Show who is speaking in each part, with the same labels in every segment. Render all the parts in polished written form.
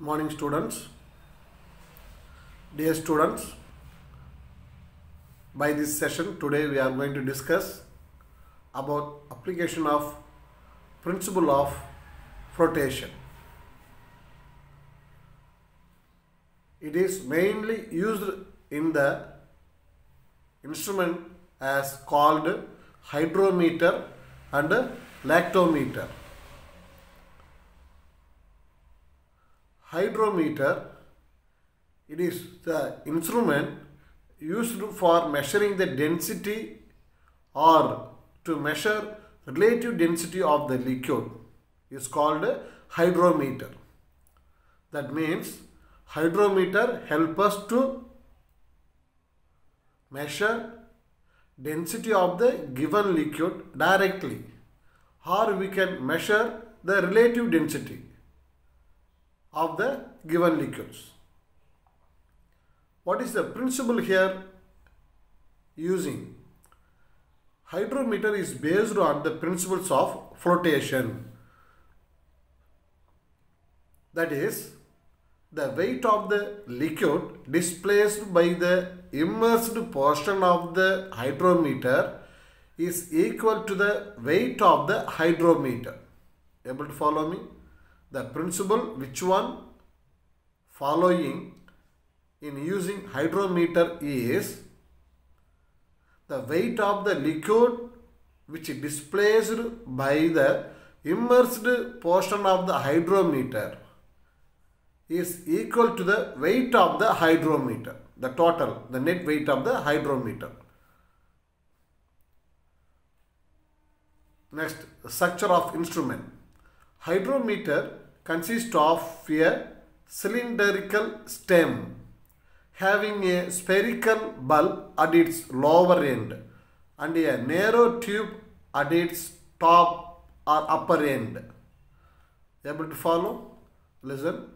Speaker 1: Morning students. Dear students, by this session today we are going to discuss about application of principle of flotation. It is mainly used in the instrument as called hydrometer and lactometer. Hydrometer, it is the instrument used for measuring the density or to measure relative density of the liquid is called hydrometer. That means hydrometer helps us to measure density of the given liquid directly, or we can measure the relative density of the given liquids. What is the principle here using? Hydrometer is based on the principles of flotation. That is, the weight of the liquid displaced by the immersed portion of the hydrometer is equal to the weight of the hydrometer. Able to follow me? The principle, which one following in using hydrometer is the weight of the liquid which is displaced by the immersed portion of the hydrometer is equal to the weight of the hydrometer, the total, the net weight of the hydrometer. Next, structure of instrument. Hydrometer consists of a cylindrical stem having a spherical bulb at its lower end and a narrow tube at its top or upper end. Able to follow? Listen.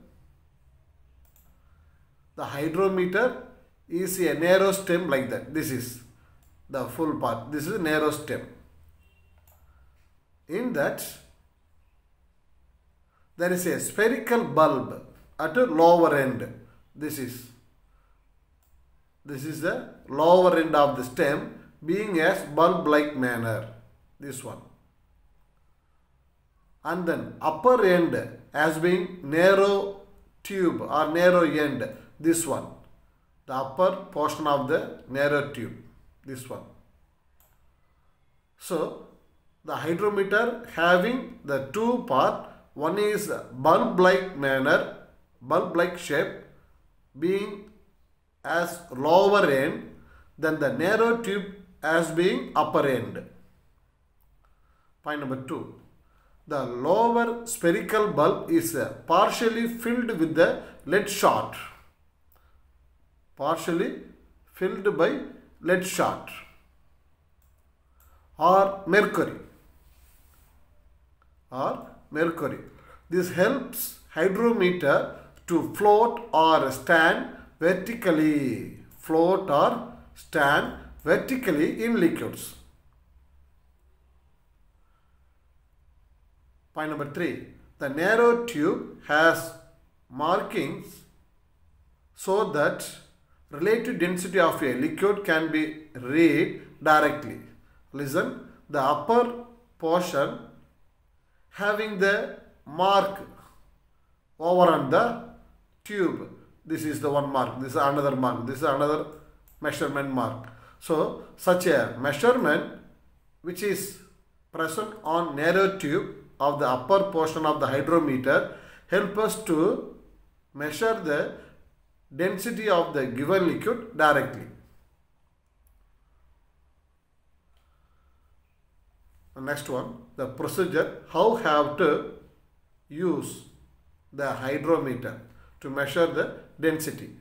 Speaker 1: The hydrometer is a narrow stem like that. This is the full part. This is a narrow stem. In that, there is a spherical bulb at a lower end. This is the lower end of the stem being as bulb-like manner. This one. And then upper end as being narrow tube or narrow end. This one. The upper portion of the narrow tube. This one. So, the hydrometer having the two parts. One is bulb-like manner, bulb-like shape being as lower end, then the narrow tube as being upper end. Point number 2. The lower spherical bulb is partially filled with the lead shot. Partially filled by lead shot or mercury. This helps hydrometer to float or stand vertically. Float or stand vertically in liquids. Point number 3. The narrow tube has markings so that relative density of a liquid can be read directly. Listen, the upper portion having the mark over on the tube. This is the one mark. This is another mark. This is another measurement mark. So, such a measurement which is present on narrow tube of the upper portion of the hydrometer help us to measure the density of the given liquid directly. The next one, the procedure, how have to use the hydrometer to measure the density.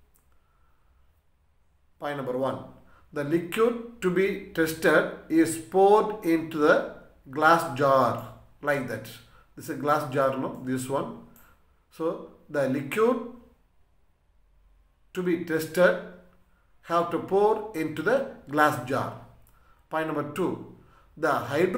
Speaker 1: Point number 1. The liquid to be tested is poured into the glass jar like that. This is a glass jar, no? This one. So, the liquid to be tested have to pour into the glass jar. Point number 2. The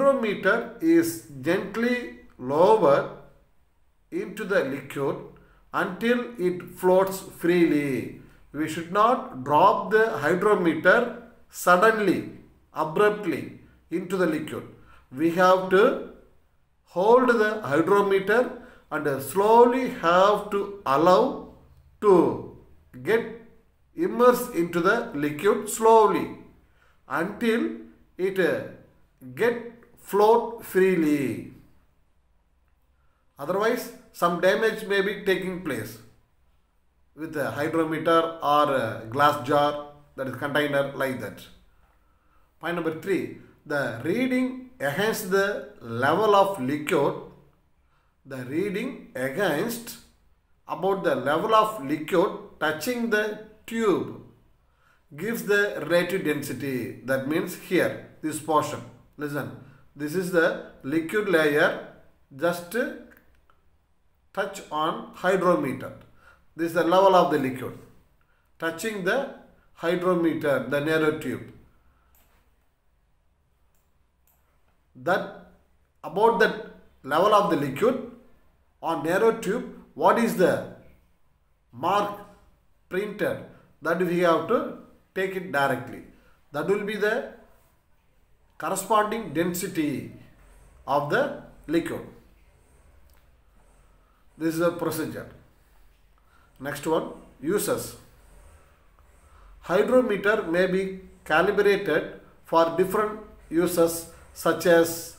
Speaker 1: hydrometer is gently lowered into the liquid until it floats freely. We should not drop the hydrometer suddenly, abruptly into the liquid. We have to hold the hydrometer and slowly have to allow to get immersed into the liquid slowly until it get float freely. Otherwise, some damage may be taking place with a hydrometer or a glass jar, that is container, like that. Point number 3. The reading against the level of liquid. The reading against about the level of liquid touching the tube gives the relative density. That means here, this portion. Listen, this is the liquid layer, just touch on hydrometer. This is the level of the liquid touching the hydrometer, the narrow tube. That about that level of the liquid on narrow tube, what is the mark printed, that we have to take it directly. That will be the corresponding density of the liquid. This is a procedure. Next one, uses. Hydrometer may be calibrated for different uses, such as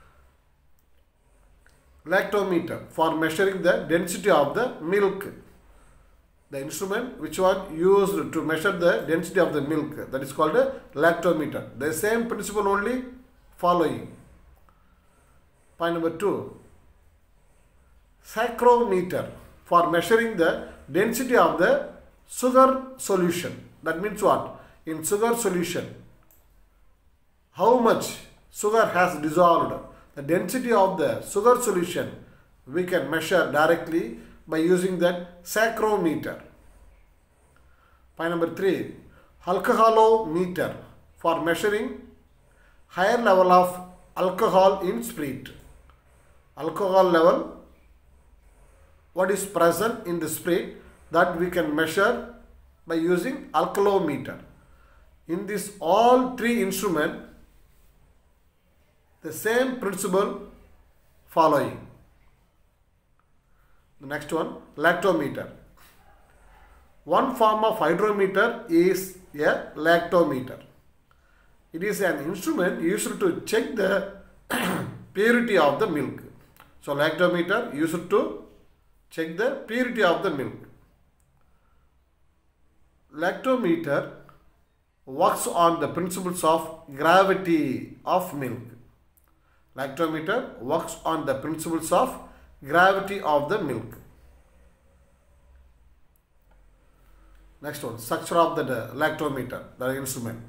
Speaker 1: lactometer for measuring the density of the milk. The instrument which one used to measure the density of the milk, that is called a lactometer. The same principle only following. Point number 2. Saccharometer for measuring the density of the sugar solution. That means what? In sugar solution, how much sugar has dissolved, the density of the sugar solution we can measure directly by using that saccharometer. Point number 3. Alcoholometer for measuring higher level of alcohol in spirit. Alcohol level, what is present in the spirit, that we can measure by using alcoholometer. In this all three instruments, the same principle following. The next one, lactometer. One form of hydrometer is a lactometer. It is an instrument used to check the purity of the milk. So lactometer used to check the purity of the milk. Lactometer works on the principles of gravity of milk. Lactometer works on the principles of gravity of the milk. Next one, structure of the lactometer, the instrument.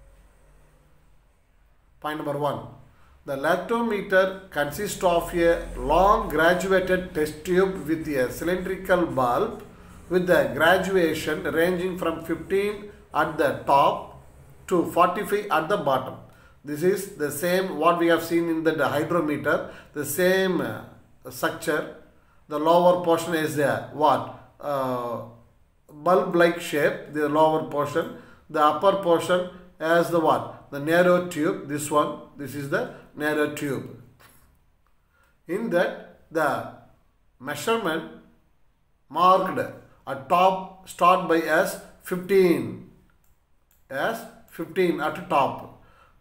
Speaker 1: Point number 1. The lactometer consists of a long graduated test tube with a cylindrical bulb with the graduation ranging from 15 at the top to 45 at the bottom. This is the same what we have seen in the hydrometer, the same structure. The lower portion is what? Bulb-like shape, the lower portion. The upper portion has the what? The narrow tube, this one. This is the narrow tube. In that, the measurement marked at top start by as 15. As 15 at top.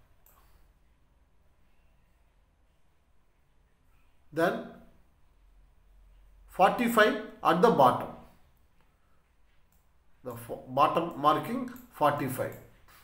Speaker 1: Then 45 at the bottom. The bottom marking 45.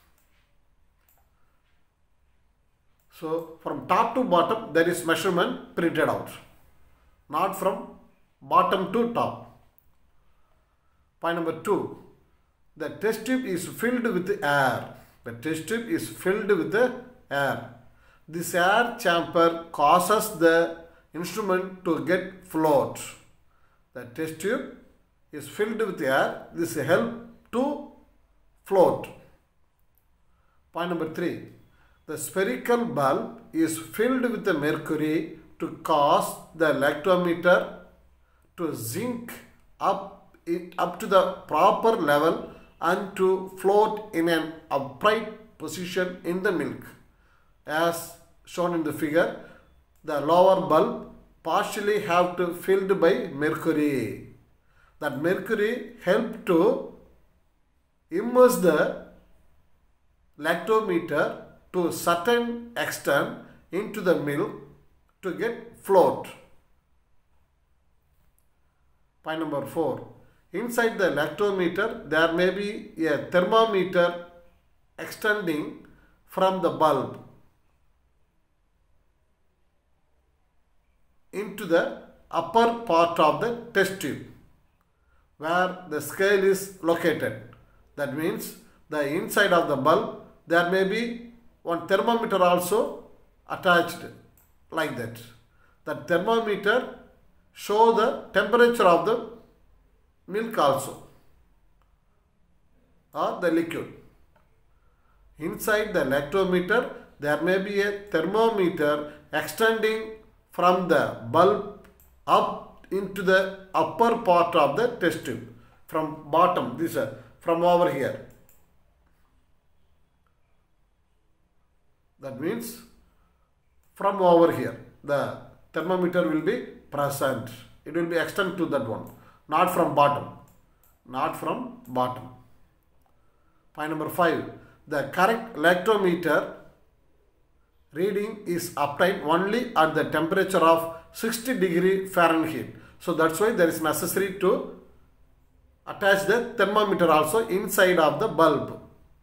Speaker 1: So from top to bottom there is measurement printed out, not from bottom to top. Point number 2. The test tube is filled with air. The test tube is filled with air. This air chamber causes the instrument to get float. The test tube is filled with air. This helps to float. Point number 3. The spherical bulb is filled with the mercury to cause the lactometer to zinc up to the proper level and to float in an upright position in the milk. As shown in the figure, the lower bulb partially have to filled by mercury. That mercury help to immerse the lactometer to a certain extent into the milk to get float. Point number 4. Inside the lactometer, there may be a thermometer extending from the bulb into the upper part of the test tube where the scale is located. That means the inside of the bulb there may be one thermometer also attached like that. That thermometer show the temperature of the milk also or the liquid. Inside the lactometer there may be a thermometer extending from the bulb up into the upper part of the test tube from bottom, this from over here. That means from over here the thermometer will be present. It will be extended to that one, not from bottom. Not from bottom. Point number 5. The correct lactometer reading is obtained only at the temperature of 60 degree Fahrenheit. So that's why there is necessary to attach the thermometer also inside of the bulb.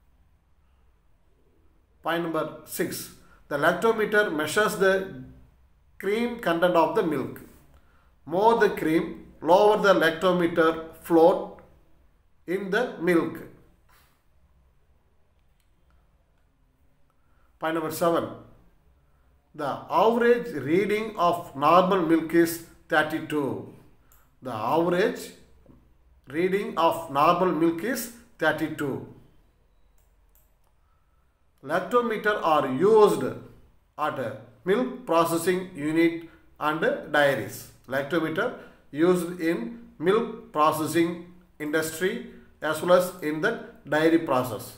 Speaker 1: Point number 6. The lactometer measures the cream content of the milk. More the cream, lower the lactometer float in the milk. Point number 7. The average reading of normal milk is 32. The average reading of normal milk is 32. Lactometer are used at milk processing unit and dairies. Lactometer used in milk processing industry as well as in the dairy process.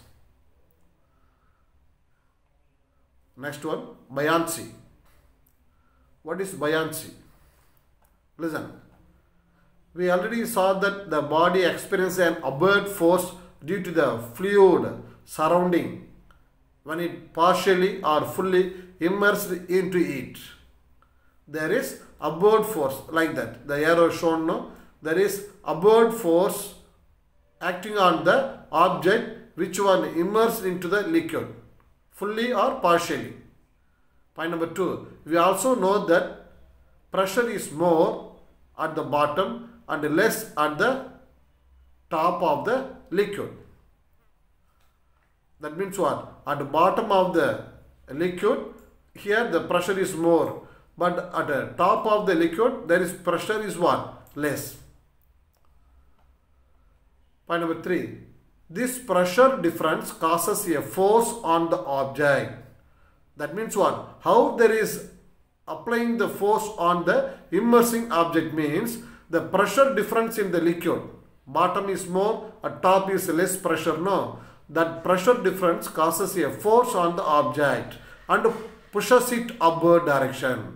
Speaker 1: Next one, buoyancy. What is buoyancy? Listen. We already saw that the body experiences an upward force due to the fluid surrounding when it partially or fully immersed into it. There is upward force like that. The arrow shown now. There is upward force acting on the object which one immersed into the liquid, fully or partially. Point number 2. We also know that pressure is more at the bottom and less at the top of the liquid. That means what? At the bottom of the liquid, here the pressure is more. But at the top of the liquid, there is pressure is what? Less. Point number 3. This pressure difference causes a force on the object. That means what? How there is applying the force on the immersing object means the pressure difference in the liquid. Bottom is more, at top is less pressure. No. That pressure difference causes a force on the object and pushes it upward direction.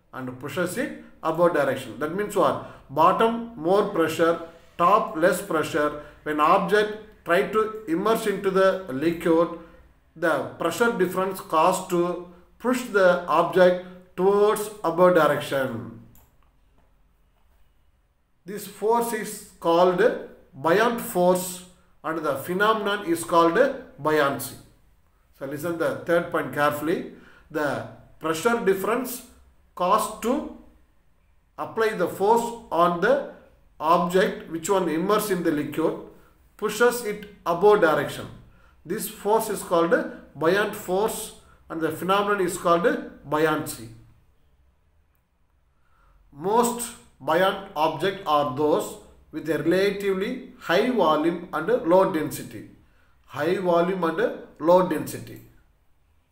Speaker 1: That means what? Bottom more pressure, top less pressure. When object try to immerse into the liquid, the pressure difference causes to push the object towards upward direction. This force is called buoyant force and the phenomenon is called buoyancy. So listen the third point carefully. The pressure difference caused to apply the force on the object which one immersed in the liquid pushes it upward direction. This force is called buoyant force and the phenomenon is called buoyancy. Most buoyant objects are those with a relatively high volume and low density. High volume and low density.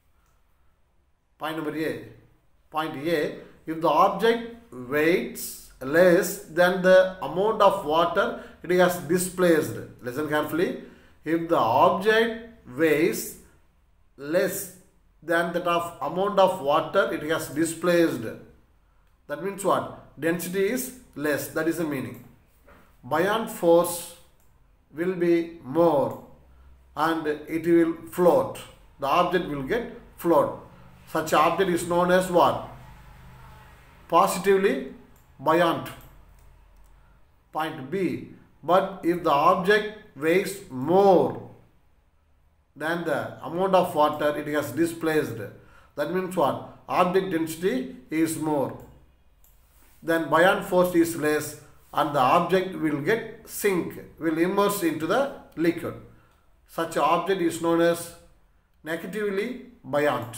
Speaker 1: Point number A. Point A. If the object weighs less than the amount of water it has displaced. Listen carefully. If the object weighs less than that of amount of water it has displaced, that means what? Density is less. That is the meaning. Buoyant force will be more and it will float. The object will get float. Such object is known as what? Positively buoyant. Point B. But if the object weighs more than the amount of water it has displaced, that means what? Object density is more. Then buoyant force is less and the object will get sink, will immerse into the liquid. Such an object is known as negatively buoyant.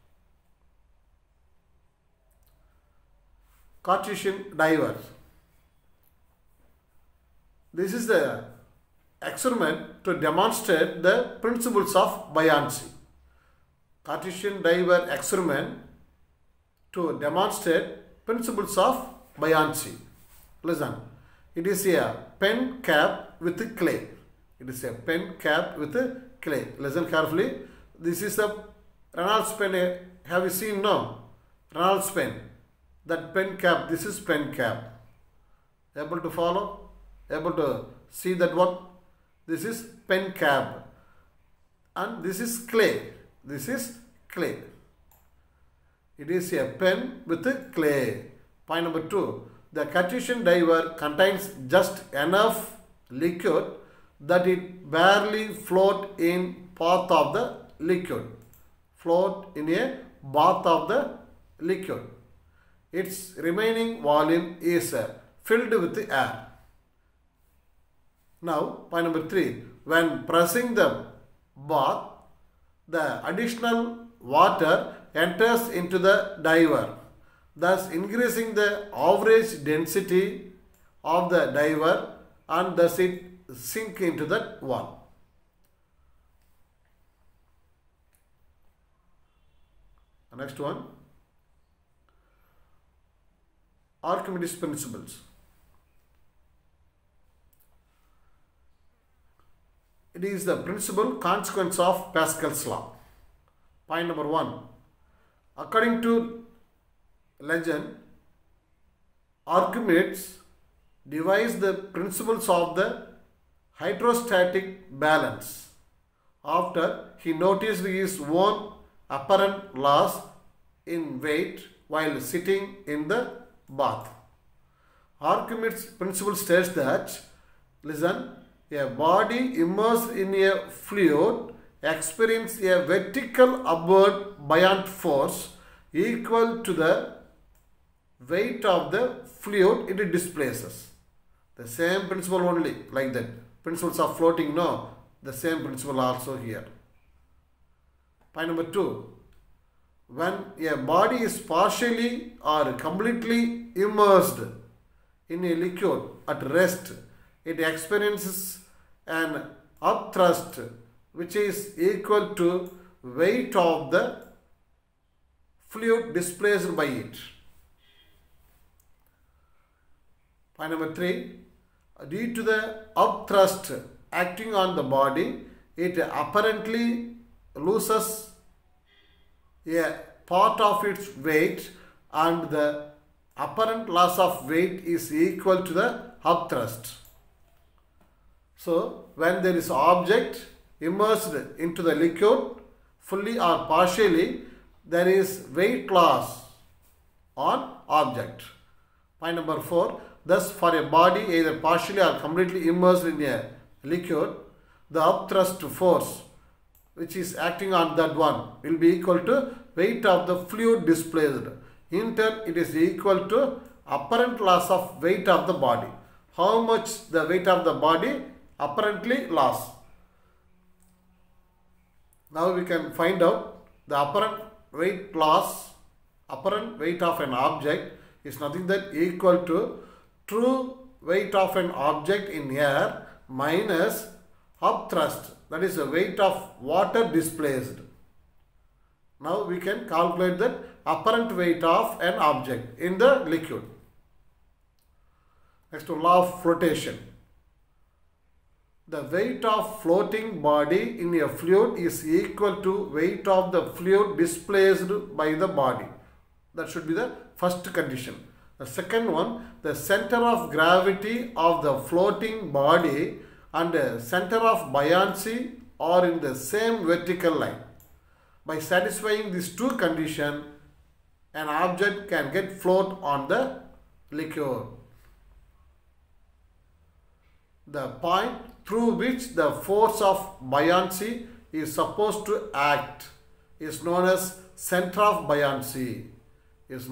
Speaker 1: Cartesian diver. This is the experiment to demonstrate the principles of buoyancy. Cartesian diver experiment to demonstrate principles of buoyancy. Listen, it is a pen cap with clay. It is a pen cap with clay. Listen carefully. This is a Reynolds pen. Have you seen now? Reynolds pen. That pen cap. This is pen cap. Able to follow? Able to see that one? This is pen cap. And this is clay. This is clay. It is a pen with clay. Point number 2. The Cartesian diver contains just enough liquid that it barely float in path of the liquid. Float in a bath of the liquid. Its remaining volume is filled with air. Now, point number 3. When pressing the bath, the additional water enters into the diver, thus increasing the average density of the diver and thus it sink into that one. The next one, Archimedes principles. It is the principal consequence of Pascal's law. Point number 1. According to legend, Archimedes devised the principles of the hydrostatic balance after he noticed his own apparent loss in weight while sitting in the bath. Archimedes' principle states that, listen, a body immersed in a fluid experiences a vertical upward buoyant force equal to the weight of the fluid it displaces. The same principle only, like that. Principles of floating, no. The same principle also here. Point number 2. When a body is partially or completely immersed in a liquid at rest, it experiences an upthrust which is equal to weight of the fluid displaced by it. Point number 3. Due to the upthrust acting on the body, it apparently loses a part of its weight and the apparent loss of weight is equal to the upthrust. So, when there is object immersed into the liquid, fully or partially, there is weight loss on object. Point number 4. Thus, for a body either partially or completely immersed in a liquid, the upthrust force which is acting on that one will be equal to weight of the fluid displaced. In turn, it is equal to apparent loss of weight of the body. How much the weight of the body apparently lost? Now we can find out the apparent weight loss, apparent weight of an object is nothing but equal to true weight of an object in air minus upthrust, that is the weight of water displaced. Now we can calculate the apparent weight of an object in the liquid. Next, law of flotation. The weight of floating body in a fluid is equal to weight of the fluid displaced by the body. That should be the first condition. The second one, the center of gravity of the floating body and the center of buoyancy are in the same vertical line. By satisfying these two conditions, an object can get float on the liquid. The point through which the force of buoyancy is supposed to act is known as center of buoyancy. This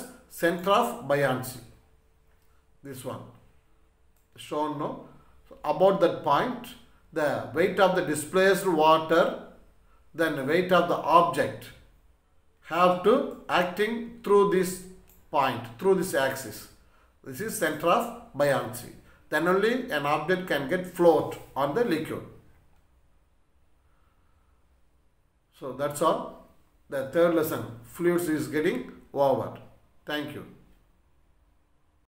Speaker 1: one shown now. About that point, the weight of the displaced water, then the weight of the object have to acting through this point, through this axis. This is center of buoyancy. Then only an object can get float on the liquid. So that's all. The third lesson, fluids, is getting over. Thank you.